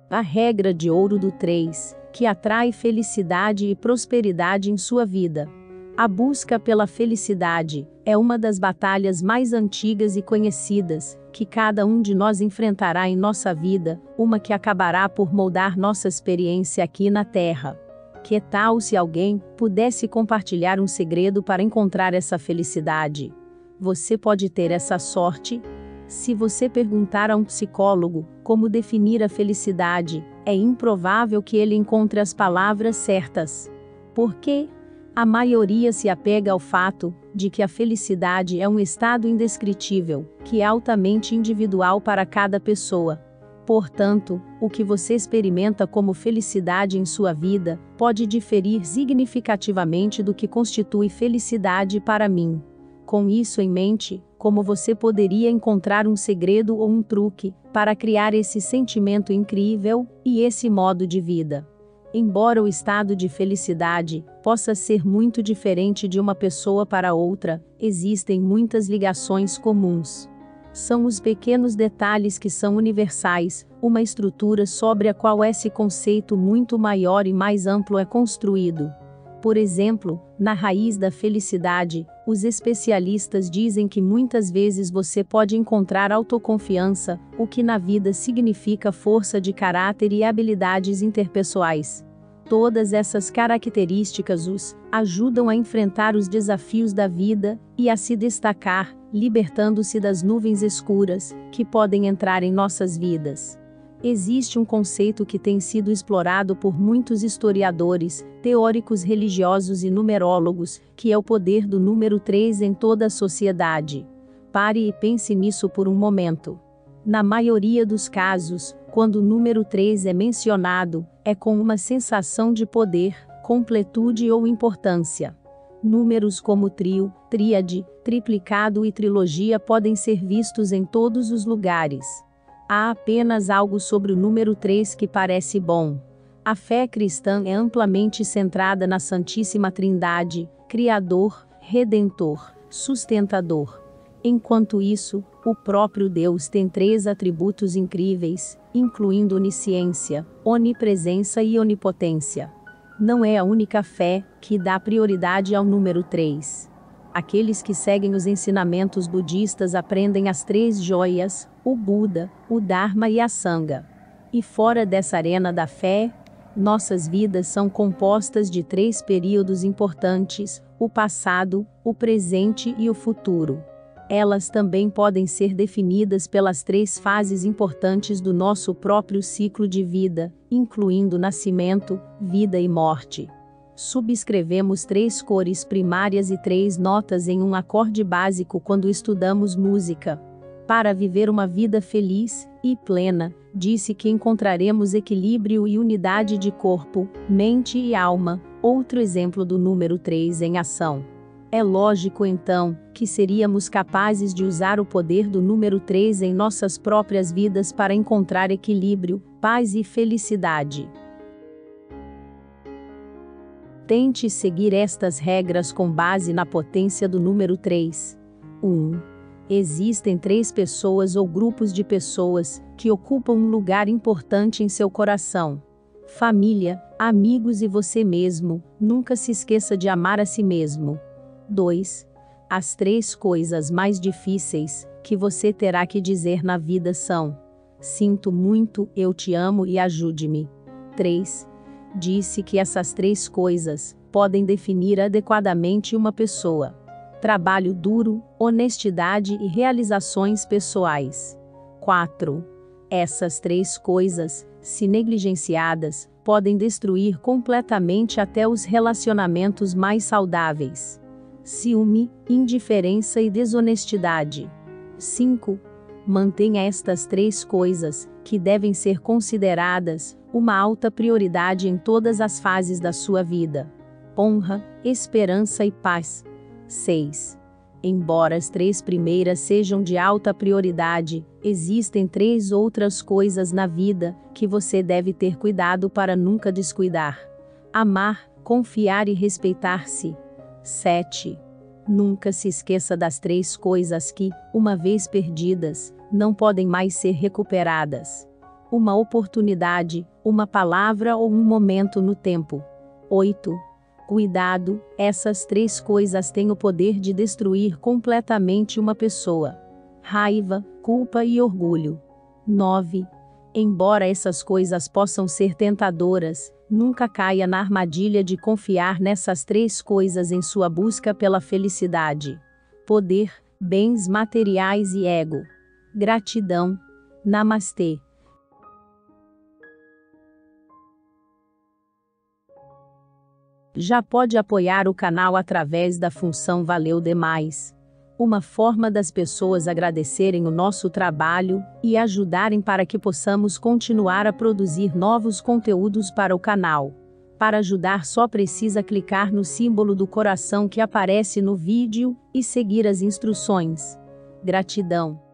A regra de ouro do 3, que atrai felicidade e prosperidade em sua vida. A busca pela felicidade é uma das batalhas mais antigas e conhecidas, que cada um de nós enfrentará em nossa vida, uma que acabará por moldar nossa experiência aqui na Terra. Que tal se alguém pudesse compartilhar um segredo para encontrar essa felicidade? Você pode ter essa sorte? Se você perguntar a um psicólogo como definir a felicidade, é improvável que ele encontre as palavras certas. Por quê? A maioria se apega ao fato de que a felicidade é um estado indescritível, que é altamente individual para cada pessoa. Portanto, o que você experimenta como felicidade em sua vida pode diferir significativamente do que constitui felicidade para mim. Com isso em mente, como você poderia encontrar um segredo ou um truque para criar esse sentimento incrível e esse modo de vida? Embora o estado de felicidade possa ser muito diferente de uma pessoa para outra, existem muitas ligações comuns. São os pequenos detalhes que são universais, uma estrutura sobre a qual esse conceito muito maior e mais amplo é construído. Por exemplo, na raiz da felicidade, os especialistas dizem que muitas vezes você pode encontrar autoconfiança, o que na vida significa força de caráter e habilidades interpessoais. Todas essas características os ajudam a enfrentar os desafios da vida e a se destacar, libertando-se das nuvens escuras que podem entrar em nossas vidas. Existe um conceito que tem sido explorado por muitos historiadores, teóricos religiosos e numerólogos, que é o poder do número 3 em toda a sociedade. Pare e pense nisso por um momento. Na maioria dos casos, quando o número 3 é mencionado, é com uma sensação de poder, completude ou importância. Números como trio, tríade, triplicado e trilogia podem ser vistos em todos os lugares. Há apenas algo sobre o número 3 que parece bom. A fé cristã é amplamente centrada na Santíssima Trindade, Criador, Redentor, Sustentador. Enquanto isso, o próprio Deus tem 3 atributos incríveis, incluindo onisciência, onipresença e onipotência. Não é a única fé que dá prioridade ao número 3. Aqueles que seguem os ensinamentos budistas aprendem as 3 joias, o Buda, o Dharma e a Sangha. E fora dessa arena da fé, nossas vidas são compostas de 3 períodos importantes: o passado, o presente e o futuro. Elas também podem ser definidas pelas 3 fases importantes do nosso próprio ciclo de vida, incluindo nascimento, vida e morte. Subscrevemos 3 cores primárias e 3 notas em um acorde básico quando estudamos música. Para viver uma vida feliz e plena, disse que encontraremos equilíbrio e unidade de corpo, mente e alma, outro exemplo do número 3 em ação. É lógico então, que seríamos capazes de usar o poder do número 3 em nossas próprias vidas para encontrar equilíbrio, paz e felicidade. Tente seguir estas regras com base na potência do número 3. 1. Existem 3 pessoas ou grupos de pessoas que ocupam um lugar importante em seu coração. Família, amigos e você mesmo. Nunca se esqueça de amar a si mesmo. 2. As 3 coisas mais difíceis que você terá que dizer na vida são: sinto muito, eu te amo e ajude-me. 3. Disse que essas 3 coisas podem definir adequadamente uma pessoa: trabalho duro, honestidade e realizações pessoais. 4. Essas 3 coisas, se negligenciadas, podem destruir completamente até os relacionamentos mais saudáveis: ciúme, indiferença e desonestidade. 5. Mantenha estas 3 coisas, que devem ser consideradas uma alta prioridade em todas as fases da sua vida: honra, esperança e paz. 6. Embora as 3 primeiras sejam de alta prioridade, existem 3 outras coisas na vida que você deve ter cuidado para nunca descuidar: amar, confiar e respeitar-se. 7. Nunca se esqueça das 3 coisas que, uma vez perdidas, não podem mais ser recuperadas: uma oportunidade, uma palavra ou um momento no tempo. 8. Cuidado, essas 3 coisas têm o poder de destruir completamente uma pessoa. Raiva, culpa e orgulho. 9. Embora essas coisas possam ser tentadoras, nunca caia na armadilha de confiar nessas 3 coisas em sua busca pela felicidade. Poder, bens materiais e ego. Gratidão. Namastê. Já pode apoiar o canal através da função Valeu Demais. Uma forma das pessoas agradecerem o nosso trabalho e ajudarem para que possamos continuar a produzir novos conteúdos para o canal. Para ajudar, só precisa clicar no símbolo do coração que aparece no vídeo e seguir as instruções. Gratidão.